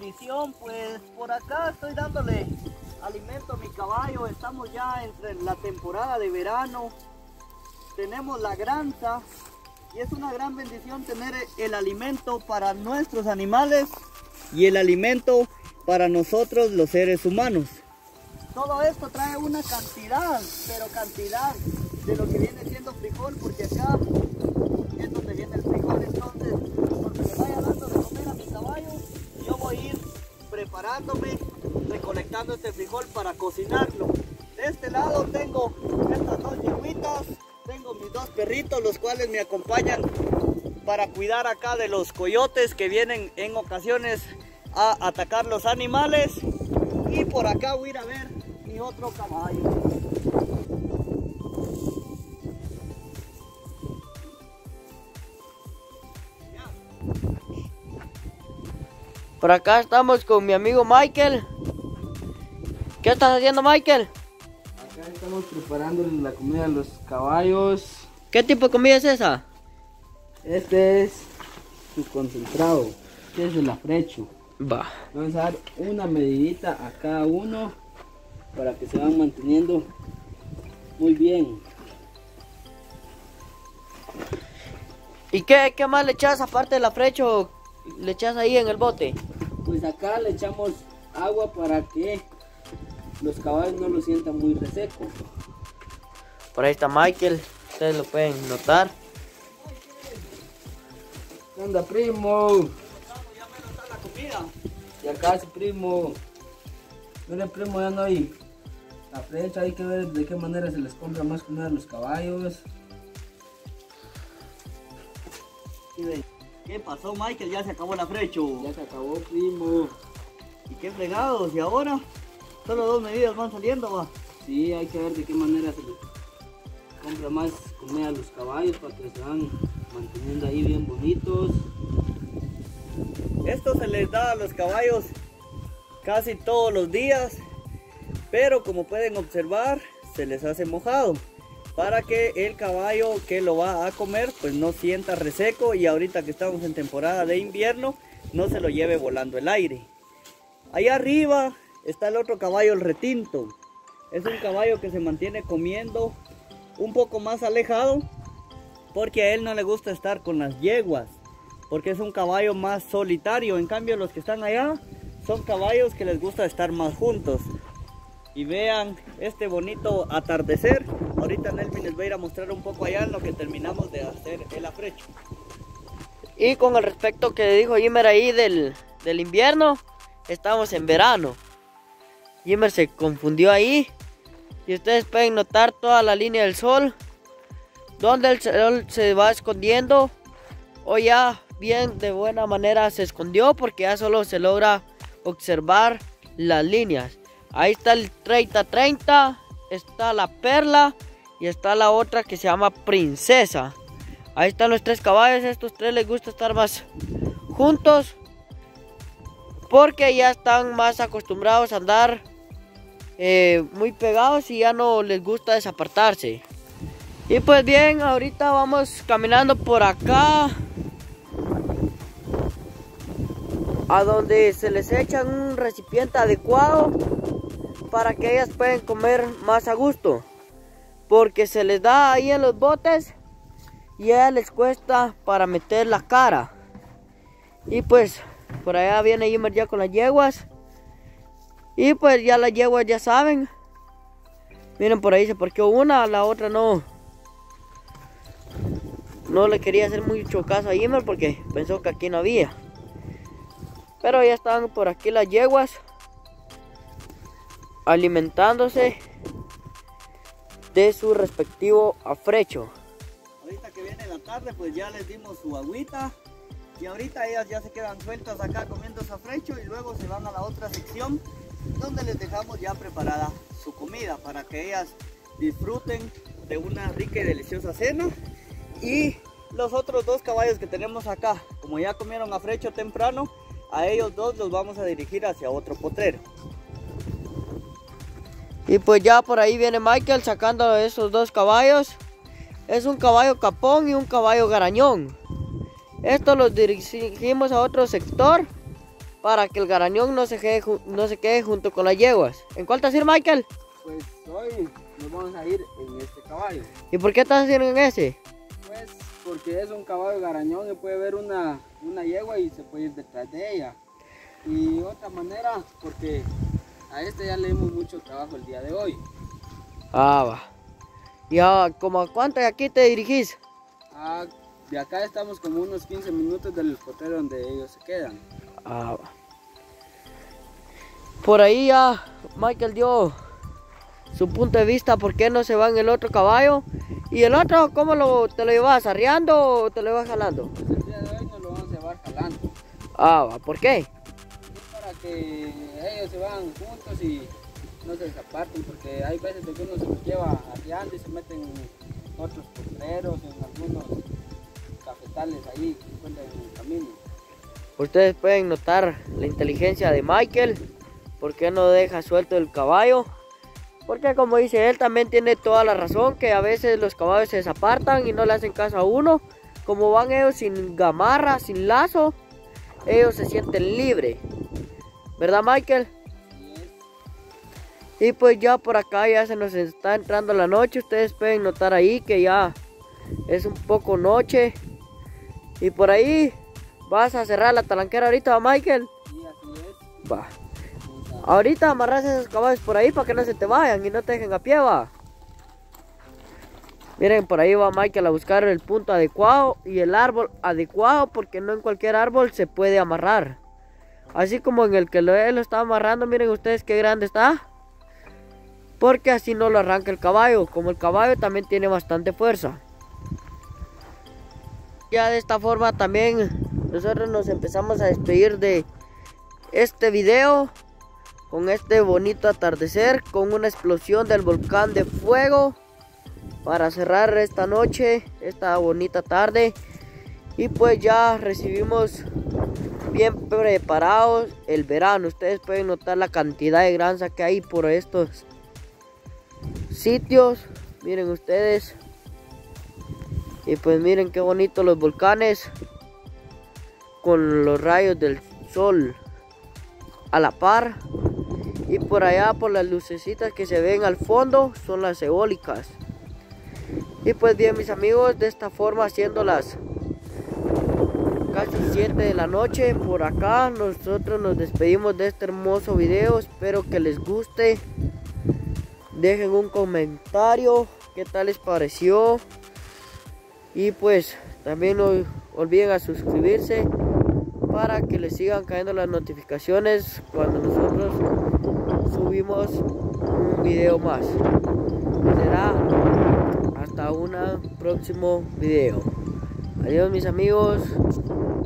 bendición. Pues por acá estoy dándole alimento a mi caballo. Estamos ya entre la temporada de verano. Tenemos la granja y es una gran bendición tener el alimento para nuestros animales y el alimento para nosotros los seres humanos. Todo esto trae una cantidad, pero cantidad de lo que viene siendo frijol, porque acá es donde viene el frijol. Entonces, cuando le vaya dando de comer a mi caballo, yo voy a ir preparándome, recolectando este frijol para cocinarlo. De este lado tengo estas dos yegüitas, tengo mis dos perritos, los cuales me acompañan para cuidar acá de los coyotes que vienen en ocasiones a atacar los animales. Y por acá voy a ir a ver mi otro caballo. Por acá estamos con mi amigo Michael. ¿Qué estás haciendo, Michael? Acá estamos preparando la comida a los caballos. ¿Qué tipo de comida es esa? Este es su concentrado. Este es el afrecho. Va. Vamos a dar una medidita a cada uno para que se van manteniendo muy bien. ¿Y qué más le echas aparte del afrecho? ¿Le echas ahí en el bote? Pues acá le echamos agua para que los caballos no lo sientan muy reseco. Por ahí está Michael, ustedes lo pueden notar. ¿Qué onda, primo? Ya menos está la comida. Y acá su primo. Mire, primo, ya no hay la flecha, hay que ver de qué manera se les compra más comida a los caballos. ¿Qué pasó, Michael? Ya se acabó el afrecho. Ya se acabó, primo. ¿Y qué fregados? ¿Y ahora? Solo 2 medidas van saliendo, va. Sí, hay que ver de qué manera se les compra más comida a los caballos para que se van manteniendo ahí bien bonitos. Esto se les da a los caballos casi todos los días, pero como pueden observar, se les hace mojado para que el caballo que lo va a comer pues no sienta reseco, y ahorita que estamos en temporada de invierno no se lo lleve volando el aire. Allá arriba está el otro caballo, el retinto. Es un caballo que se mantiene comiendo un poco más alejado porque a él no le gusta estar con las yeguas, porque es un caballo más solitario. En cambio, los que están allá son caballos que les gusta estar más juntos. Y vean este bonito atardecer. Ahorita Nelvin les va a ir a mostrar un poco allá en lo que terminamos de hacer el afrecho. Y con el respecto que dijo Jimmer ahí del invierno, estamos en verano. Jimmer se confundió ahí. Y ustedes pueden notar toda la línea del sol, donde el sol se va escondiendo. Hoy ya bien de buena manera se escondió, porque ya solo se logra observar las líneas. Ahí está el 30-30, está la perla y está la otra que se llama princesa. Ahí están los 3 caballos. Estos 3 les gusta estar más juntos porque ya están más acostumbrados a andar muy pegados y ya no les gusta desapartarse. Y pues bien, ahorita vamos caminando por acá a donde se les echa un recipiente adecuado para que ellas puedan comer más a gusto, porque se les da ahí en los botes y a ellas les cuesta para meter la cara. Y pues por allá viene Jimmer ya con las yeguas, y pues ya las yeguas ya saben. Miren, por ahí se parqueó una, la otra no le quería hacer mucho caso a Jimmer porque pensó que aquí no había. Pero ya están por aquí las yeguas alimentándose de su respectivo afrecho. Ahorita que viene la tarde pues ya les dimos su agüita, y ahorita ellas ya se quedan sueltas acá comiendo su afrecho, y luego se van a la otra sección donde les dejamos ya preparada su comida para que ellas disfruten de una rica y deliciosa cena. Y los otros 2 caballos que tenemos acá, como ya comieron afrecho temprano, a ellos 2 los vamos a dirigir hacia otro potrero. Y pues ya por ahí viene Michael sacando esos 2 caballos. Es un caballo capón y un caballo garañón. Estos los dirigimos a otro sector para que el garañón no se quede junto con las yeguas. ¿En cuál te vas a ir, Michael? Pues hoy nos vamos a ir en este caballo. ¿Y por qué estás haciendo en ese? Pues porque es un caballo garañón y puede ver una yegua y se puede ir detrás de ella. Y otra manera, porque a este ya le dimos mucho trabajo el día de hoy. Ah, va. ¿Y como a cuánto de aquí te dirigís? De acá estamos como unos 15 minutos del potrero donde ellos se quedan. Ah, va. Por ahí ya Michael dio su punto de vista por qué no se va en el otro caballo. ¿Y el otro cómo te lo llevas? ¿Arreando o te lo llevas jalando? Pues el día de hoy nos lo vamos a llevar jalando. Ah, va. ¿Por qué? Es para que ellos se van juntos y no se desaparten, porque hay veces de que uno se los lleva arreando y se meten en otros potreros, en algunos cafetales ahí que encuentran en el camino. Ustedes pueden notar la inteligencia de Michael, por qué no deja suelto el caballo, porque como dice él también tiene toda la razón, que a veces los caballos se desapartan y no le hacen caso a uno. Como van ellos sin gamarra, sin lazo, ellos se sienten libres, ¿verdad, Michael? Y pues ya por acá ya se nos está entrando la noche. Ustedes pueden notar ahí que ya es un poco noche. Y por ahí vas a cerrar la talanquera ahorita, ¿va, Michael? Sí, así es. Va. Ahorita amarras esos caballos por ahí para que no se te vayan y no te dejen a pie, va. Miren, por ahí va Michael a buscar el punto adecuado y el árbol adecuado, porque no en cualquier árbol se puede amarrar. Así como en el que él lo está amarrando, miren ustedes qué grande está. Porque así no lo arranca el caballo, como el caballo también tiene bastante fuerza. Ya de esta forma también nosotros nos empezamos a despedir de este video con este bonito atardecer, con una explosión del volcán de fuego para cerrar esta noche, esta bonita tarde. Y pues ya recibimos bien preparados el verano. Ustedes pueden notar la cantidad de granza que hay por estos sitios, miren ustedes. Y pues miren qué bonito los volcanes con los rayos del sol a la par. Y por allá, por las lucecitas que se ven al fondo, son las eólicas. Y pues bien, mis amigos, de esta forma, siendo las casi 7 de la noche, por acá nosotros nos despedimos de este hermoso video. Espero que les guste. Dejen un comentario qué tal les pareció. Y pues también no olviden a suscribirse para que les sigan cayendo las notificaciones cuando nosotros subimos un video más. Será hasta un próximo video. Adiós, mis amigos.